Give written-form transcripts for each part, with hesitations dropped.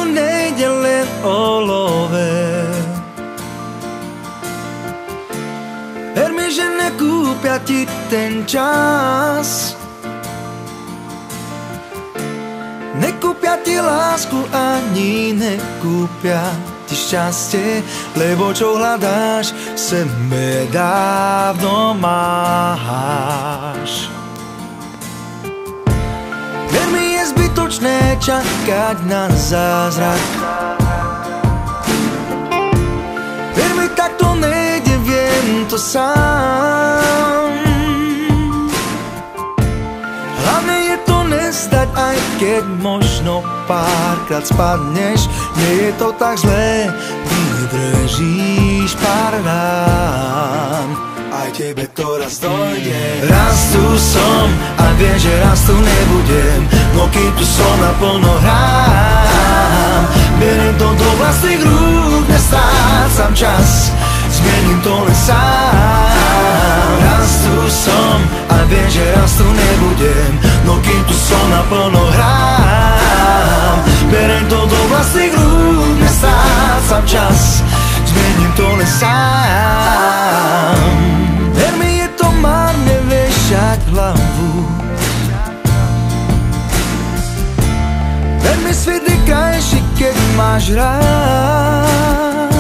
nejde len o love. Ver mi, že nekúpia ti ten čas, nekúpia ti lásku ani nekúpia ti šťastie, lebo čo hľadáš, v sebe dávno máš. Ver mi, je zbytočné čakať na zázrak. Ver mi, tak to nejde, viem to sám. Hlavne je to nezdať, aj keď možno párkrát spadneš. Nie je to tak zlé, vydržíš pár rán. Aj tebe to raz dojde. Raz tu som a viem, že raz tu nebudem, no kým tu som naplno hrám. Beriem to do vlastných rúk, nestrácam čas, zmením to len sám. Raz tu som a viem, že raz tu nebudem, no kým tu som naplno hrám. Beriem to do vlastných rúk, nestrácam čas, zmením to len sám. Ver mi, je to márne vešať hlavu. Ver mi, svet je krajší, keď máš rád.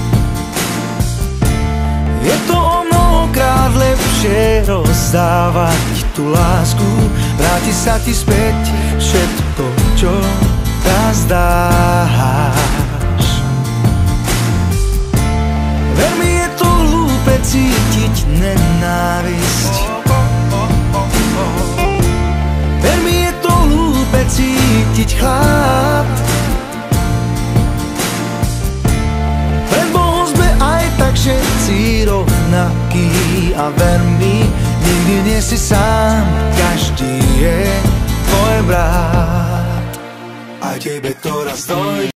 Je to o mnohokrát lepšie rozdávať tú lásku. Vráti sa ti späť všetko, čo raz dáš. Ver mi, je to hlúpe cítiť nenávisť. Ver mi, je to hlúpe cítiť chlad. Pred Bohom sme aj tak všetci rovnakí. A ver mi, nikdy nie si sám, každý je tvoj brat. Aj tebe to raz dojde.